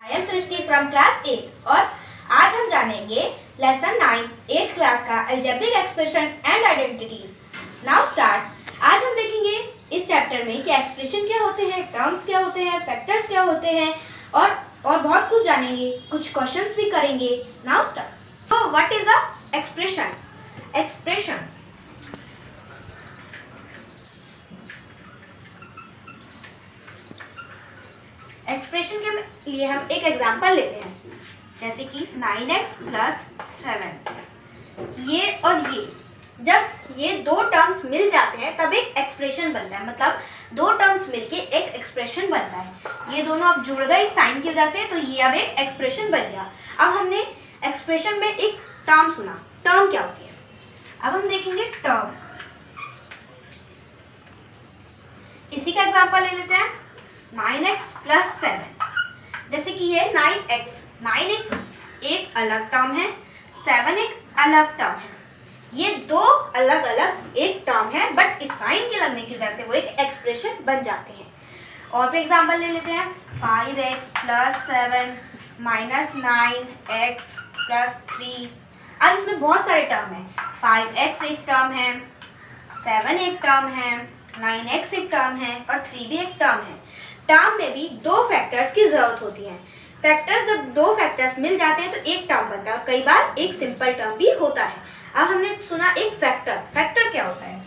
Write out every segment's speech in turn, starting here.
I am Srishti from class 8 और आज हम जानेंगे लेसन 9 8th क्लास का algebraic expression and identities. Now start. आज हम देखेंगे इस चैप्टर में कि एक्सप्रेशन क्या होते हैं, टर्म्स क्या होते हैं, फैक्टर्स क्या होते हैं और बहुत कुछ जानेंगे, कुछ क्वेश्चंस भी करेंगे। Now start. So what is a expression? Expression expression के लिए हम एक एग्जांपल लेते हैं, जैसे कि 9x + 7। ये और ये जब ये दो टर्म्स मिल जाते हैं तब एक एक्सप्रेशन बनता है। मतलब दो टर्म्स मिलके एक एक्सप्रेशन बनता है। ये दोनों अब जुड़ गए इस साइन की वजह से, तो ये अब एक एक्सप्रेशन बन गया। अब हमने एक्सप्रेशन में एक टर्म सुना। टर्म क्या होती है? अब हम देखेंगे टर्म। इसी का एग्जांपल ले लेते हैं, 9x + 7। जैसे कि ये 9x एक अलग टर्म है, 7 एक अलग टर्म है। ये दो अलग अलग एक टर्म है, बट इस साइन के लगने की वजह से वो एक एक्सप्रेशन बन जाते हैं। और भी एग्जांपल ले लेते हैं, 5x + 7 - 9x + 3। अब इसमें बहुत सारे टर्म हैं। 5x एक टर्म है, 7 एक टर्म है, 9x एक टर्म है और 3 भी एक टर्म है। टर्म में भी दो फैक्टर्स की जरूरत होती है। फैक्टर्स जब दो फैक्टर्स मिल जाते हैं तो एक टर्म बनता है और कई बार एक सिंपल टर्म भी होता है। अब हमने सुना एक फैक्टर। फैक्टर क्या होता है?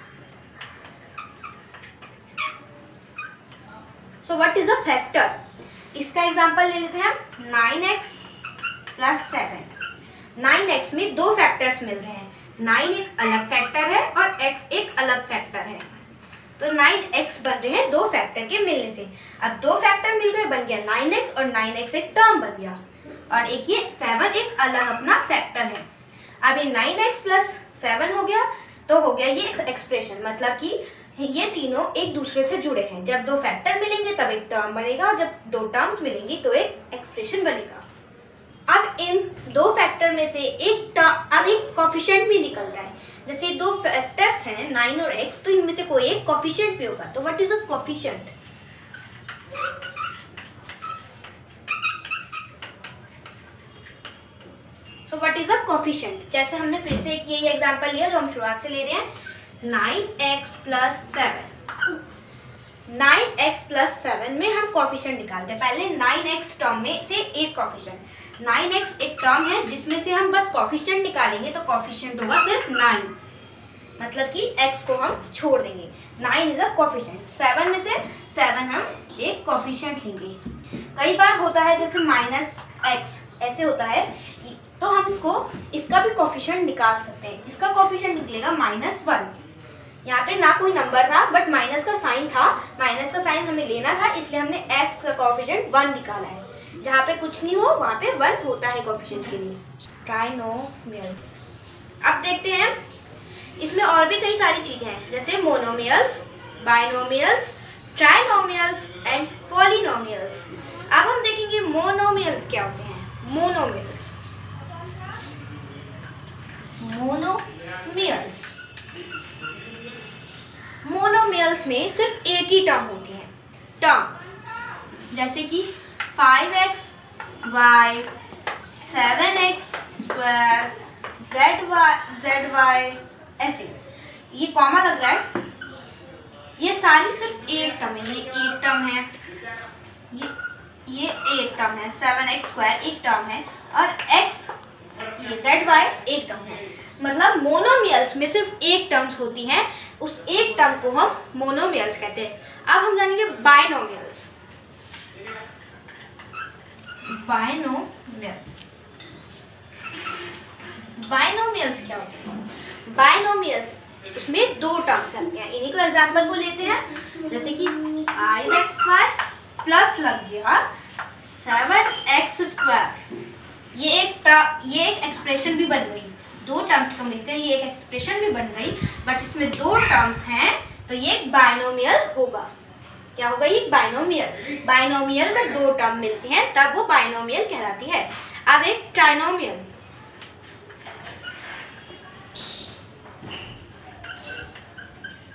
So what is a factor? इसका एग्जांपल ले लेते हैं हम, 9x + 7। 9x में दो फैक्टर्स मिल रहे हैं। 9 एक अलग फैक्टर है और x एक अलग फैक्टर है, तो 9x बन रहे हैं दो फैक्टर के मिलने से। अब दो फैक्टर मिल गए, बन गया 9x और 9x एक टर्म बन गया। और एक ये 7 एक अलग अपना फैक्टर है। अब ये 9x + 7 हो गया, तो हो गया ये एक्सप्रेशन। मतलब कि ये तीनों एक दूसरे से जुड़े हैं। जब दो फैक्टर मिलेंगे तब एक टर्म बनेगा और जब दो टर्म्स मिलेंगी तो एक एक्सप्रेशन बनेगा। अब इन दो फैक्टर में से एक कोफिशिएंट भी निकलता है। जैसे दो फैक्टर्स हैं 9 और x, तो इनमें से कोई एक कोफिशिएंट भी होगा। तो what is a coefficient? So what is a coefficient? जैसे हमने फिर से एक ये एग्जांपल लिया जो हम शुरुआत से ले रहे हैं, 9x + 7। 9x + 7 में हम कोफिशिएंट निकालते हैं। पहले 9x टर्म में से एक कोफिशिएंट। 9x एक टर्म है जिसमें से हम बस कोफिशिएंट निकालेंगे तो कोफिशिएंट होगा सिर्फ 9। मतलब कि x को हम छोड़ देंगे। 9 इज अ कोफिशिएंट। 7 में से 7 हम एक कोफिशिएंट लेंगे। कई बार होता है जैसे -x ऐसे होता है, तो हम इसका भी कोफिशिएंट निकाल सकते हैं। इसका कोफिशिएंट निकलेगा -1। यहाँ पे ना कोई नंबर था बट माइनस का साइन था। माइनस का साइन हमें लेना था, इसलिए हमने x का कोफिशिएंट 1 निकाला है। जहाँ पे कुछ नहीं हो वहाँ पे 1 होता है कोफिशिएंट के लिए। ट्राइनोमियल। अब देखते हैं, इसमें और भी कई सारी चीजें हैं, जैसे monomials, binomials, trinomials and polynomials. अब हम देखेंगे मोनोमियल्स क्या होते हैं। मोनोमियल्स में सिर्फ एक ही टर्म होती है। टर्म जैसे कि 5xy 7x² zy ऐसे। ये कॉमा लग रहा है, ये सारी सिर्फ एक टर्म है। ये एक टर्म है, ये एक टर्म है, 7x² एक टर्म है और x ये zy एक टर्म है। मतलब मोनोमियल्स में सिर्फ एक टर्म्स होती हैं, उस एक टर्म को हम मोनोमियल्स कहते हैं। अब हम जानेंगे बाइनोमियल्स। बाइनोमियल्स क्या होते हैं? बाइनोमियल्स उसमें दो टर्म्स लगते हैं। इन्हीं को एग्जांपल को लेते हैं, जैसे कि 5xy प्लस लग गया 7x²। ये एक एक्सप्रेशन भी बन गई। दो टर्म्स को मिलकर ये एक एक्सप्रेशन भी बन गई, बट इसमें दो टर्म्स हैं तो ये एक बाइनोमियल होगा। क्या होगा? ये बाइनोमियल। बाइनोमियल में दो टर्म मिलती हैं तब वो बाइनोमियल कहलाती है। अब एक trinomial.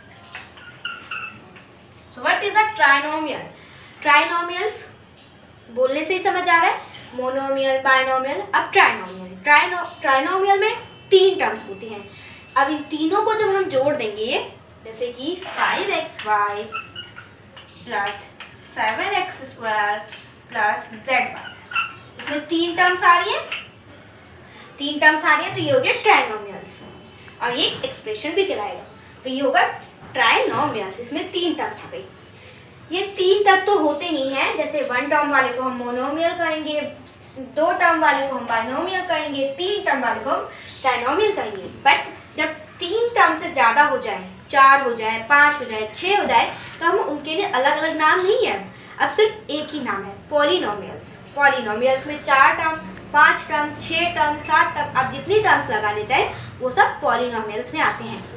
So what is a trinomial? Trinomials बोलने से ही समझ आ रहा है, मोनोमियल, बाइनोमियल। अब ट्राइनोमियल, ट्राइनोमियल में 3 टर्म्स होती हैं। अब इन तीनों को जब हम जोड़ देंगे, जैसे कि 5xy plus 7x² plus zy, इसमें 3 टर्म्स आ रही है, 3 टर्म्स आ रही है, तो ये हो गया ट्राइनोमियल्स और ये एक्सप्रेशन भी कहलाएगा। तो ये होगा ट्राइनोमियल्स, इसमें 3 टर्म्स आ गई। ये 3 तब तो होते ही हैं, जैसे 1 टर्म वाले को हम मोनोमियल कहेंगे, 2 टर्म वाले को हम बाइनोमियल कहेंगे, 3 टर्म वाले को हम ट्राइनोमियल कहेंगे। बट जब 3 टर्म से ज़्यादा हो जाए, 4 हो जाए, 5 हो जाए, 6 हो जाए, तो हम उनके लिए अलग अलग नाम नहीं है, अब सिर्फ एक ही नाम है, पॉलिनोमियल्स। पॉलिनोमियल्स में 4 टर्म, 5 टर्म, 6 टर्म, 7 टर्म, आप जितनी टर्म्स लगाने चाहे वो सब पॉलिनोमियल्स में आते हैं।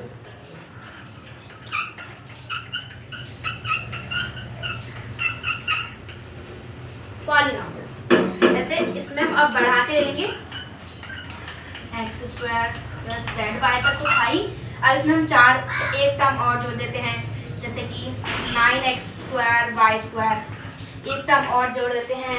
पॉलिनोमियल्स जैसे इसमें हम अब बढ़ा के लेंगे x² प्लस zy तक तो था ही। अब इसमें हम 1 टर्म और जोड़ देते हैं, जैसे कि 9x² y², एक टर्म और जोड़ देते हैं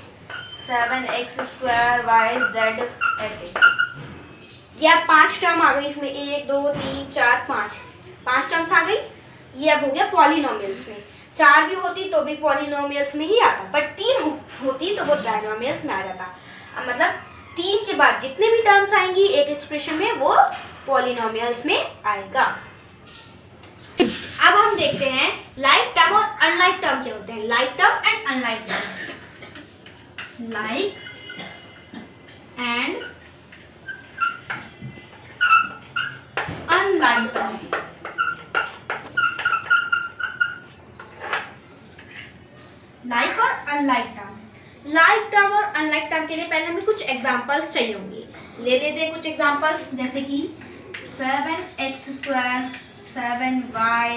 7x² yz, ऐसे। ये अब 5 टर्म आ गई इसमें, 1 2 3 4 5 टर्म्स आ गई। ये अब हो गया पॉलिनोमियल्स में। 4 भी होती तो भी पॉलिनोमियल्स में ही आता, बट 3 होती तो वो ट्राइनोमियल्स में आ जाता। मतलब 3 के बाद जितने भी टर्म्स आएंगी एक एक्सप्रेशन में वो पॉलिनोमियल्स में आएगा। अब हम देखते हैं लाइक टर्म और अनलाइक टर्म क्या होते हैं। Like term and unlike term. Like and unlike term. Like और अनलाइक टर्म। लाइक टर्म और अनलाइक टर्म के लिए पहले हमें कुछ एग्जांपल्स चाहिए होंगे। ले लेते हैं कुछ एग्जांपल्स, जैसे कि 7x², 7y,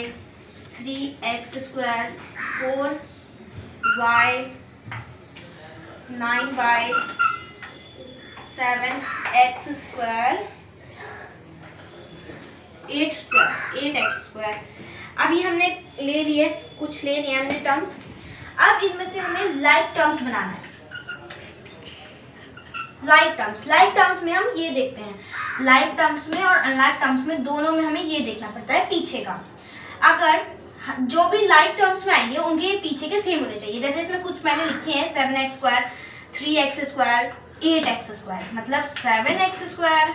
3x², 4y, 9y, 7x², 8x²। अभी हमने ले लिए, कुछ ले लिए हमने टर्म्स। अब इनमें से हमें लाइक टर्म्स बनाना है। लाइक टर्म्स में हम ये देखते हैं, लाइक टर्म्स में और अनलाइक टर्म्स में दोनों में हमें ये देखना पड़ता है पीछे का। अगर जो भी लाइक टर्म्स में आएंगे उनके पीछे के सेम होने चाहिए। जैसे इसमें कुछ मैंने लिखे हैं 7x², 3x², 8x², मतलब 7x²,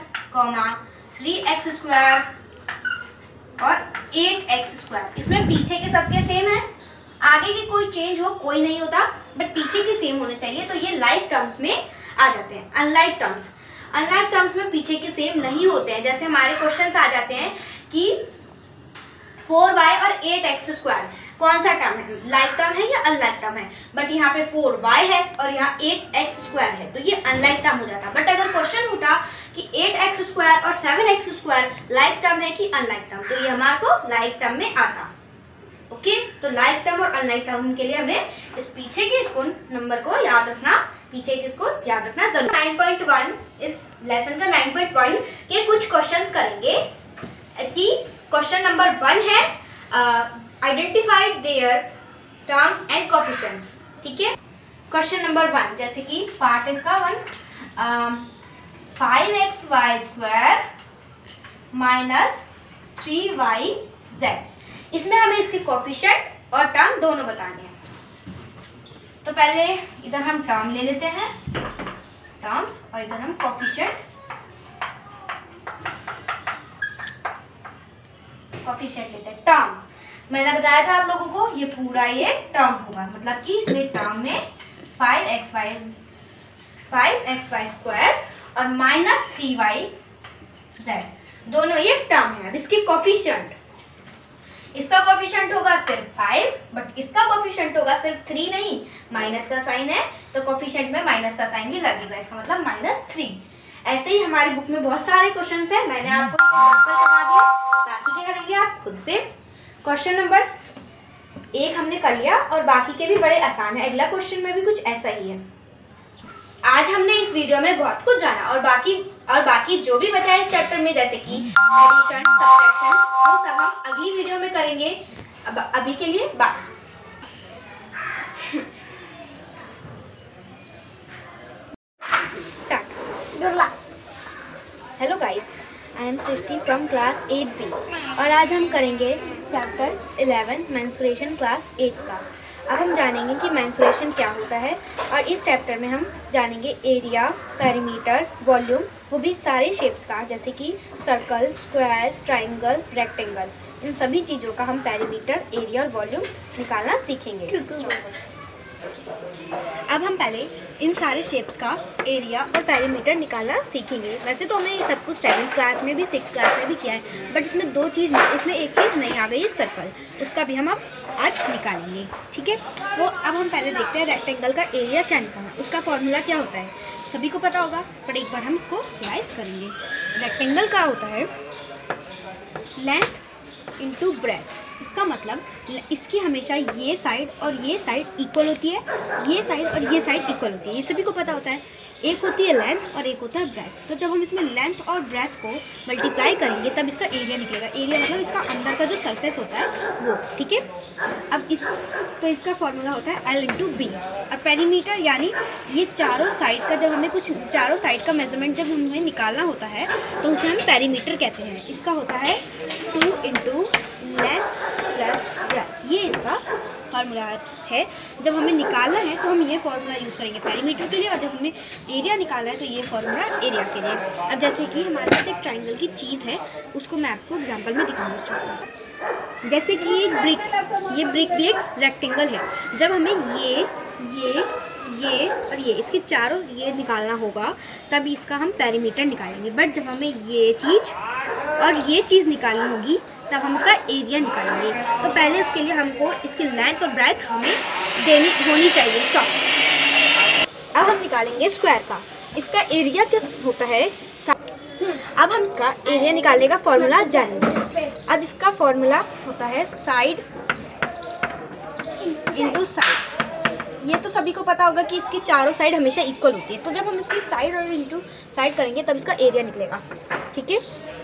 3x² और 8x²। इसमें पीछे के सबके सेम है, आगे के कोई चेंज हो कोई नहीं होता, बट पीछे के सेम होने चाहिए, तो ये लाइक टर्म्स में आ जाते हैं। अनलाइक टर्म्स में पीछे के सेम नहीं होते हैं। जैसे हमारे क्वेश्चंस आ जाते हैं कि 4y और 8x², कौन सा टर्म है, लाइक टर्म है या अनलाइक टर्म है। बट यहाँ पे 4y है और यहाँ 8x² है, तो ये अनलाइक टर्म हो जाता। बट अगर क्वेश्चन उठा कि 8x² और 7x² लाइक टर्म है कि अनलाइक टर्म, तो ये हमारे को लाइक टर्म में आता। ओके, तो लाइक टर्म और अनलाइक टर्म के लिए हमें इस पीछे के इसको नंबर को याद रखना, पीछे के इसको याद रखना जरूर। 9.1 इस लेसन का 9.1 के कुछ क्वेश्चंस करेंगे कि क्वेश्चन नंबर 1 है identify their terms and coefficients. ठीक है, क्वेश्चन नंबर 1 जैसे कि पार्ट इसका 1 5xy² माइनस 3yz। इसमें हमें इसके कोएफिशिएंट और टर्म दोनों बताने हैं। तो पहले इधर हम टर्म ले लेते हैं, टर्म्स, और इधर हम कोएफिशिएंट लेते हैं। टर्म मैंने बताया था आप लोगों को, ये पूरा ये टर्म होगा, मतलब कि इसमें टर्म में 5xy² और माइनस 3yz दोनों ये टर्म है। अब इसके कोएफिशिएंट, इसका कोएफिशिएंट होगा सिर्फ 5, बट इसका कोएफिशिएंट होगा सिर्फ 3 नहीं, माइनस का साइन है तो कोएफिशिएंट में माइनस का साइन भी लगेगा, इसका मतलब -3। ऐसे ही हमारी बुक में बहुत सारे क्वेश्चंस हैं, मैंने आपको एग्जांपल बता दिया, बाकी क्या करेंगे आप खुद से। क्वेश्चन नंबर 1 हमने कर लिया और बाकी के भी बड़े आसान है, अगला क्वेश्चन में भी कुछ ऐसा ही है। आज हमने इस वीडियो में बहुत कुछ जाना और बाकी जो भी बचा है इस चैप्टर में, जैसे कि एडिशन, सब्ट्रैक्शन, वो सब हम अगली वीडियो में करेंगे। अब अभी के लिए bye. am Srishti from class 8B और आज हम करेंगे चैप्टर 11 मेंस्ट्रुएशन क्लास 8 का। अब हम जानेंगे कि मेंस्ट्रुएशन क्या होता है और इस चैप्टर में हम जानेंगे एरिया, पेरीमीटर, वॉल्यूम, वो भी सारे शेप्स का, जैसे कि सर्कल, स्क्वायर, ट्राइंगल, रेक्टेंगल। इन सभी चीज़ों का हम पेरीमीटर, एरिया और वॉल्यूम निकालना सीखेंगे। अब हम पहले इन सारे शेप्स का एरिया और पेरीमीटर निकालना सीखेंगे। वैसे तो हमने ये सब कुछ 7th क्लास में भी 6th क्लास में भी किया है, बट इसमें इसमें एक चीज़ नई आ गई है, सर्कल। उसका भी हम अब आज निकालेंगे, ठीक है। तो अब हम पहले देखते हैं रेक्टेंगल का एरिया क्या निकालना, उसका फॉर्मूला क्या होता है। सभी को पता होगा, पर एक बार हम इसको रिवाइज करेंगे। रेक्टेंगल का होता है लेंथ इंटू ब्रेथ। इसका मतलब इसकी हमेशा ये साइड और ये साइड इक्वल होती है, ये साइड और ये साइड इक्वल होती है, ये सभी को पता होता है। एक होती है लेंथ और एक होता है ब्रेथ। तो जब हम इसमें लेंथ और ब्रेथ को मल्टीप्लाई करेंगे तब इसका एरिया निकलेगा। एरिया मतलब इसका अंदर का जो सरफेस होता है वो, ठीक है। अब इसका फॉर्मूला होता है L इंटू बी। और पेरीमीटर यानी ये चारों साइड का, जब हमें चारों साइड का मेजरमेंट जब हमें निकालना होता है तो उसे हम पेरीमीटर कहते हैं। इसका होता है 2 इंटू लेंथ प्लस ब्रेथ। ये इसका फार्मूला है। जब हमें निकालना है तो हम ये फार्मूला यूज़ करेंगे पेरीमीटर के लिए, और जब हमें एरिया निकालना है तो ये फार्मूला एरिया के लिए। अब जैसे कि हमारे पास एक ट्राइंगल की चीज़ है, उसको मैं आपको एग्जांपल में दिखाऊंगा स्टार्ट। जैसे कि ये ब्रिक भी एक रेक्टेंगल है। जब हमें ये और ये इसके चारों ये निकालना होगा तब इसका हम पेरीमीटर निकालेंगे। बट जब हमें ये चीज़ और ये चीज़ निकालनी होगी तब हम इसका एरिया निकालेंगे। तो पहले उसके लिए हमको इसकी लेंथ और ब्रेथ हमें देनी होनी चाहिए। स्टॉप। अब हम निकालेंगे स्क्वायर का। इसका एरिया क्या होता है। अब हम इसका एरिया निकालने का फॉर्मूला जानेंगे। अब इसका फॉर्मूला होता है साइड इंटू साइड। ये तो सभी को पता होगा कि इसकी चारों साइड हमेशा इक्वल होती है। तो जब हम इसकी साइड और इंटू साइड करेंगे तब इसका एरिया निकलेगा, ठीक है।